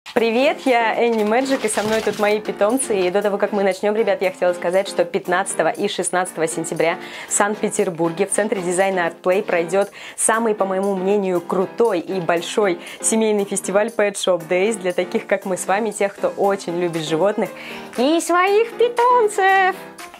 Привет, я Энни Мэджик, и со мной тут мои питомцы. И до того, как мы начнем, ребят, я хотела сказать, что 15 и 16 сентября в Санкт-Петербурге в Центре дизайна ArtPlay пройдет самый, по моему мнению, крутой и большой семейный фестиваль Pet Shop Days для таких, как мы с вами, тех, кто очень любит животных и своих питомцев.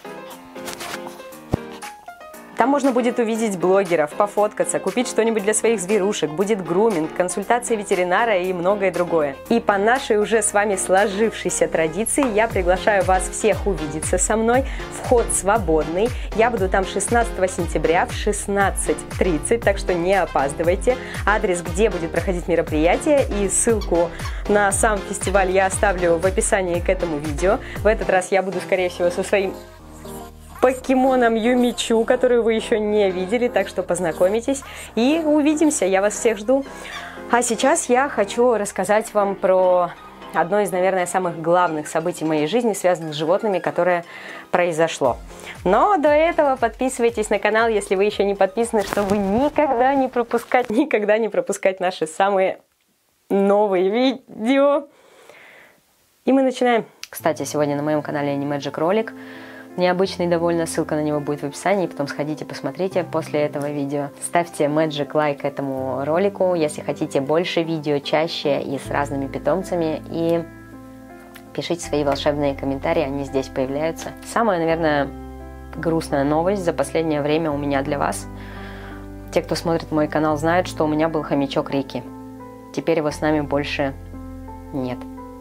Там можно будет увидеть блогеров, пофоткаться, купить что-нибудь для своих зверушек, будет груминг, консультации ветеринара и многое другое. И по нашей уже с вами сложившейся традиции я приглашаю вас всех увидеться со мной. Вход свободный. Я буду там 16 сентября в 16:30, так что не опаздывайте. Адрес, где будет проходить мероприятие, и ссылку на сам фестиваль я оставлю в описании к этому видео. В этот раз я буду, скорее всего, со своим покемоном Юмичу, которую вы еще не видели, так что познакомитесь и увидимся, я вас всех жду. А сейчас я хочу рассказать вам про одно из, наверное, самых главных событий моей жизни, связанных с животными, которое произошло. Но до этого подписывайтесь на канал, если вы еще не подписаны, чтобы никогда не пропускать наши самые новые видео. И мы начинаем. Кстати, сегодня на моем канале Энни Мэджик ролик. Необычный довольно, ссылка на него будет в описании, потом сходите, посмотрите после этого видео. Ставьте Мэджик лайк этому ролику, если хотите больше видео, чаще и с разными питомцами. И пишите свои волшебные комментарии, они здесь появляются. Самая, наверное, грустная новость за последнее время у меня для вас. Те, кто смотрит мой канал, знают, что у меня был хомячок Рики. Теперь его с нами больше нет.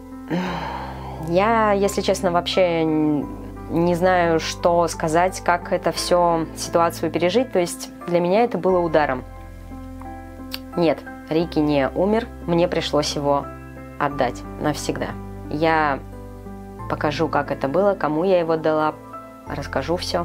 Я, если честно, вообще не знаю, что сказать, как это все, ситуацию пережить. То есть для меня это было ударом. Нет, Рики не умер, мне пришлось его отдать навсегда. Я покажу, как это было, кому я его дала, расскажу все.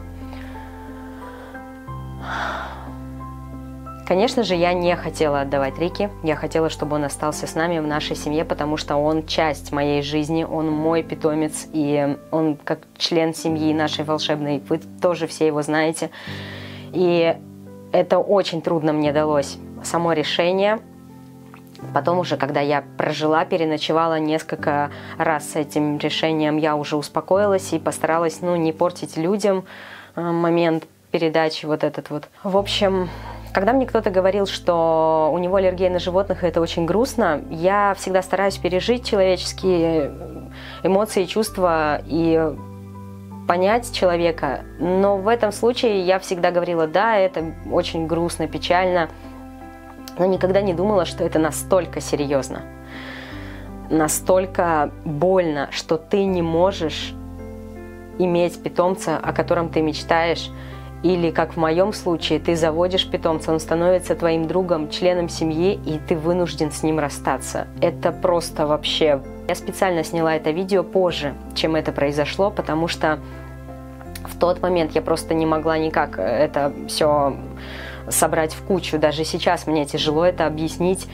Конечно же, я не хотела отдавать Рики, я хотела, чтобы он остался с нами в нашей семье, потому что он часть моей жизни, он мой питомец, и он как член семьи нашей волшебной, вы тоже все его знаете. И это очень трудно мне далось, само решение. Потом уже, когда я прожила, переночевала несколько раз с этим решением, я уже успокоилась и постаралась, не портить людям момент передачи вот этот вот. В общем, когда мне кто-то говорил, что у него аллергия на животных, и это очень грустно, я всегда стараюсь пережить человеческие эмоции, чувства и понять человека. Но в этом случае я всегда говорила, да, это очень грустно, печально, но никогда не думала, что это настолько серьезно, настолько больно, что ты не можешь иметь питомца, о котором ты мечтаешь. Или, как в моем случае, ты заводишь питомца, он становится твоим другом, членом семьи, и ты вынужден с ним расстаться. Это просто вообще... Я специально сняла это видео позже, чем это произошло, потому что в тот момент я просто не могла никак это все собрать в кучу. Даже сейчас мне тяжело это объяснить.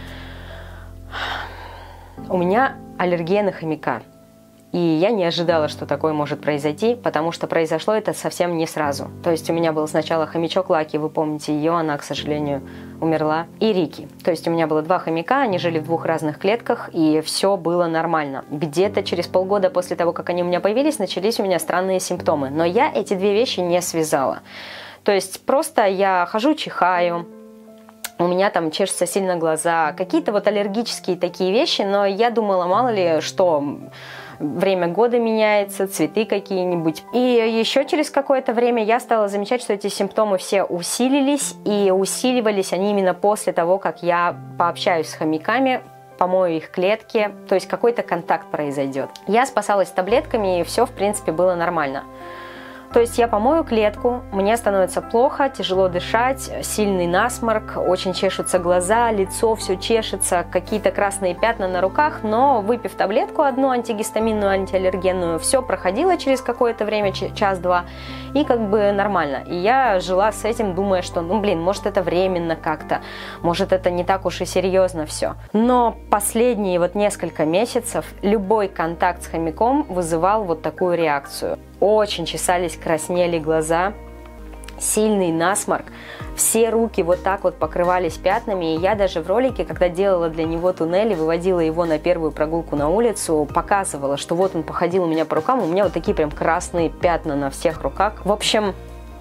У меня аллергия на хомяка. И я не ожидала, что такое может произойти, потому что произошло это совсем не сразу. То есть у меня был сначала хомячок Лаки, вы помните ее, она, к сожалению, умерла, и Рики. То есть у меня было два хомяка, они жили в двух разных клетках, и все было нормально. Где-то через полгода после того, как они у меня появились, начались у меня странные симптомы. Но я эти две вещи не связала. То есть просто я хожу, чихаю, у меня там чешутся сильно глаза, какие-то вот аллергические такие вещи, но я думала, мало ли, что... Время года меняется, цветы какие-нибудь. И еще через какое-то время я стала замечать, что эти симптомы все усилились, и усиливались они именно после того, как я пообщаюсь с хомяками, помою их клетки, то есть какой-то контакт произойдет. Я спасалась таблетками, и все, в принципе, было нормально. То есть я помою клетку, мне становится плохо, тяжело дышать, сильный насморк, очень чешутся глаза, лицо все чешется, какие-то красные пятна на руках, но выпив таблетку одну антигистаминную, антиаллергенную, все проходило через какое-то время, час-два, и как бы нормально. И я жила с этим, думая, что, может это временно как-то, может это не так уж и серьезно все. Но последние вот несколько месяцев любой контакт с хомяком вызывал вот такую реакцию. Очень чесались, краснели глаза, сильный насморк. Все руки вот так вот покрывались пятнами, и я даже в ролике, когда делала для него туннели, выводила его на первую прогулку на улицу, показывала, что вот он походил у меня по рукам, у меня вот такие прям красные пятна на всех руках. В общем,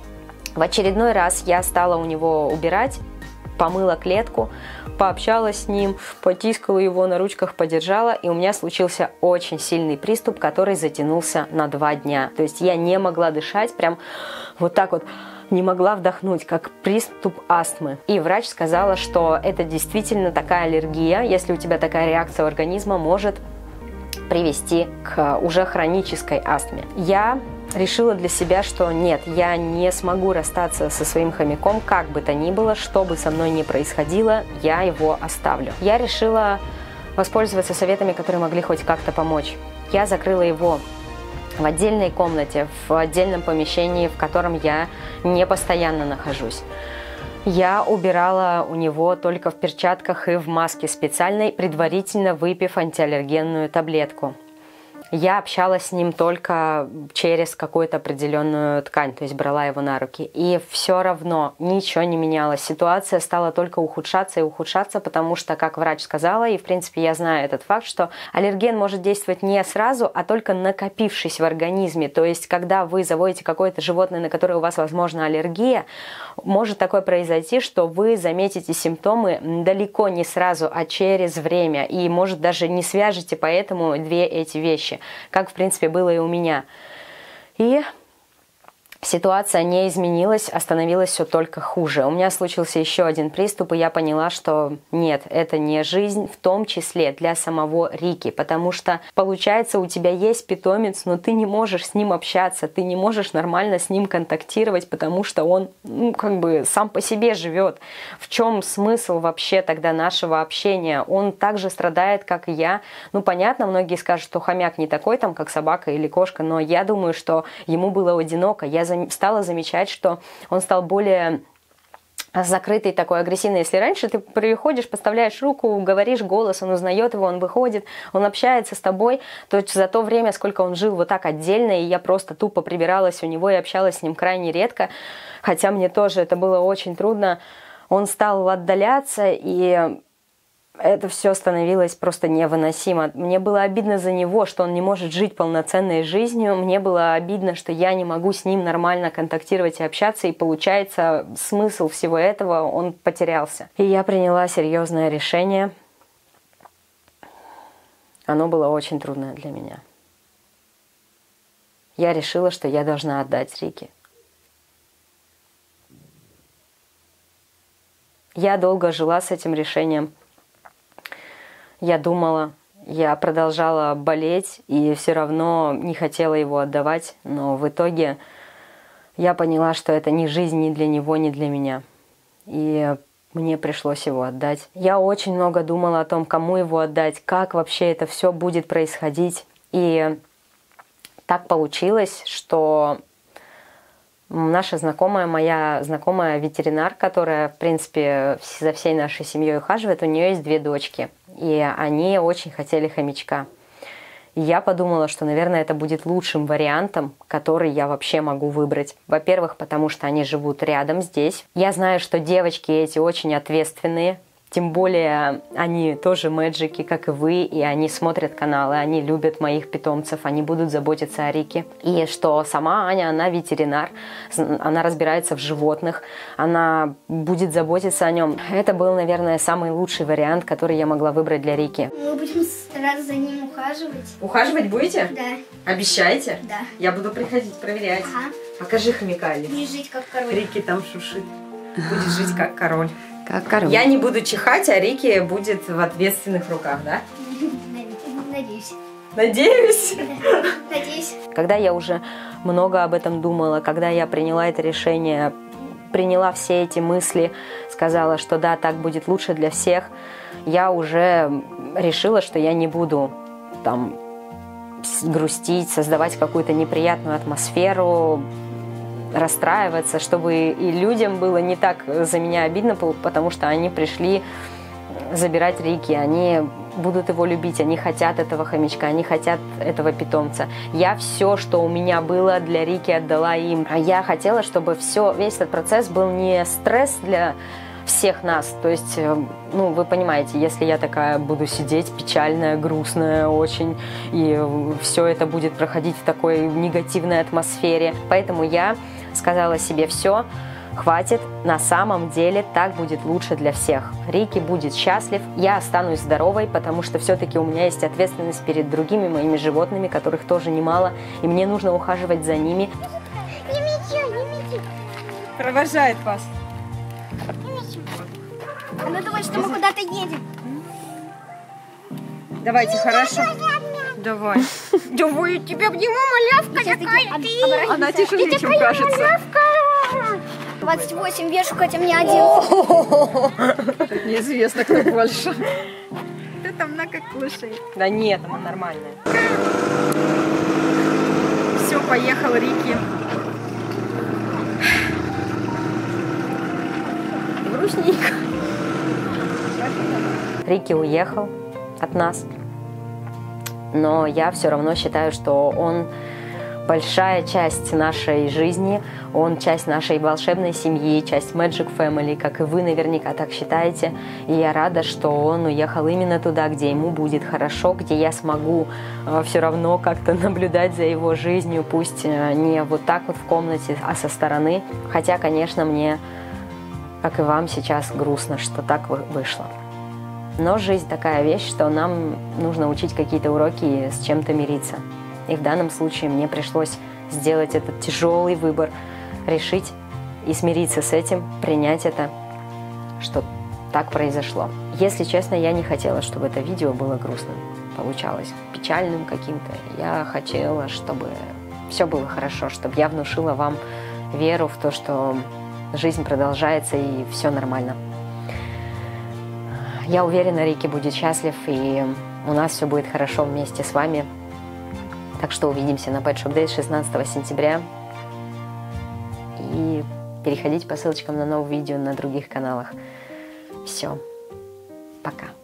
в очередной раз я стала у него убирать, помыла клетку, пообщалась с ним, потискала его, на ручках подержала, и у меня случился очень сильный приступ, который затянулся на 2 дня. То есть я не могла дышать, прям вот так вот, не могла вдохнуть, как приступ астмы. И врач сказала, что это действительно такая аллергия, если у тебя такая реакция организма, может привести к уже хронической астме. Я решила для себя, что нет, я не смогу расстаться со своим хомяком, как бы то ни было, что бы со мной ни происходило, я его оставлю. Я решила воспользоваться советами, которые могли хоть как-то помочь. Я закрыла его в отдельной комнате, в отдельном помещении, в котором я не постоянно нахожусь. Я убирала у него только в перчатках и в маске специальной, предварительно выпив антиаллергенную таблетку. Я общалась с ним только через какую-то определенную ткань, то есть брала его на руки. И все равно ничего не менялось. Ситуация стала только ухудшаться и ухудшаться, потому что, как врач сказала, и в принципе я знаю этот факт, что аллерген может действовать не сразу, а только накопившись в организме. То есть, когда вы заводите какое-то животное, на которое у вас возможна аллергия, может такое произойти, что вы заметите симптомы далеко не сразу, а через время. И может даже не свяжете поэтому две эти вещи. Как, в принципе, было и у меня. И ситуация не изменилась, а становилась все только хуже. У меня случился еще один приступ, и я поняла, что нет, это не жизнь, в том числе для самого Рики, потому что, получается, у тебя есть питомец, но ты не можешь с ним общаться, ты не можешь нормально с ним контактировать, потому что он, как бы сам по себе живет. В чем смысл вообще тогда нашего общения? Он также страдает, как и я. Понятно, многие скажут, что хомяк не такой, там, как собака или кошка, но я думаю, что ему было одиноко. Я стала замечать, что он стал более закрытый, такой агрессивный. Если раньше ты приходишь, подставляешь руку, говоришь голос, он узнает его, он выходит, он общается с тобой, то за то время, сколько он жил вот так отдельно, и я просто тупо прибиралась у него и общалась с ним крайне редко, хотя мне тоже это было очень трудно, он стал отдаляться, и это все становилось просто невыносимо. Мне было обидно за него, что он не может жить полноценной жизнью. Мне было обидно, что я не могу с ним нормально контактировать и общаться. И получается, смысл всего этого, он потерялся. И я приняла серьезное решение. Оно было очень трудное для меня. Я решила, что я должна отдать Рике. Я долго жила с этим решением. Я думала, я продолжала болеть и все равно не хотела его отдавать, но в итоге я поняла, что это не жизнь ни для него, ни для меня. И мне пришлось его отдать. Я очень много думала о том, кому его отдать, как вообще это все будет происходить. И так получилось, что наша знакомая, моя знакомая ветеринар, которая, в принципе, за всей нашей семьей ухаживает, у нее есть 2 дочки. И они очень хотели хомячка. И я подумала, что, наверное, это будет лучшим вариантом, который я вообще могу выбрать. Во-первых, потому что они живут рядом здесь. Я знаю, что девочки эти очень ответственные. Тем более они тоже мэджики, как и вы, и они смотрят каналы, они любят моих питомцев, они будут заботиться о Рике. И что сама Аня, она ветеринар, она разбирается в животных, она будет заботиться о нем. Это был, наверное, самый лучший вариант, который я могла выбрать для Рики. Мы будем стараться за ним ухаживать. Ухаживать будете? Да. Обещаете? Да. Я буду приходить проверять. Ага. Покажи хомяка, Али. Будешь жить как король. Рики там шушит. Будешь жить как король. Как король. Я не буду чихать, а Рики будет в ответственных руках, да? Надеюсь. Надеюсь. Надеюсь. Когда я уже много об этом думала, когда я приняла это решение, приняла все эти мысли, сказала, что да, так будет лучше для всех, я уже решила, что я не буду там грустить, создавать какую-то неприятную атмосферу, расстраиваться, чтобы и людям было не так за меня обидно, потому что они пришли забирать Рики. Они будут его любить, они хотят этого хомячка, они хотят этого питомца. Я все, что у меня было для Рики, отдала им. А я хотела, чтобы весь этот процесс был не стресс для всех нас. То есть, ну, вы понимаете, если я такая буду сидеть печальная, грустная очень, и все это будет проходить в такой негативной атмосфере. Поэтому я сказала себе: все, хватит, на самом деле так будет лучше для всех. Рики будет счастлив, я останусь здоровой, потому что все-таки у меня есть ответственность перед другими моими животными, которых тоже немало, и мне нужно ухаживать за ними. Провожает вас. Она думает, что мы куда-то едем. Давайте, хорошо. Давай. Давай, я тебя обниму, малявка такая ты. Она тяжелее, чем кажется. 28 вешу, хотя мне один. Неизвестно, кто больше. Кто там много кушает? Да нет, она нормальная. Все, поехал Рики. Грустненько. Рики уехал от нас, но я все равно считаю, что он большая часть нашей жизни, он часть нашей волшебной семьи, часть Magic Family, как и вы наверняка так считаете. И я рада, что он уехал именно туда, где ему будет хорошо, где я смогу все равно как-то наблюдать за его жизнью, пусть не вот так вот в комнате, а со стороны. Хотя, конечно, мне, как и вам, сейчас грустно, что так вышло. Но жизнь такая вещь, что нам нужно учить какие-то уроки и с чем-то мириться. И в данном случае мне пришлось сделать этот тяжелый выбор, решить и смириться с этим, принять это, что так произошло. Если честно, я не хотела, чтобы это видео было грустным, получалось печальным каким-то. Я хотела, чтобы все было хорошо, чтобы я внушила вам веру в то, что жизнь продолжается и все нормально. Я уверена, Рики будет счастлив, и у нас все будет хорошо вместе с вами. Так что увидимся на Pet Shop Days 16 сентября. И переходите по ссылочкам на новые видео на других каналах. Все. Пока.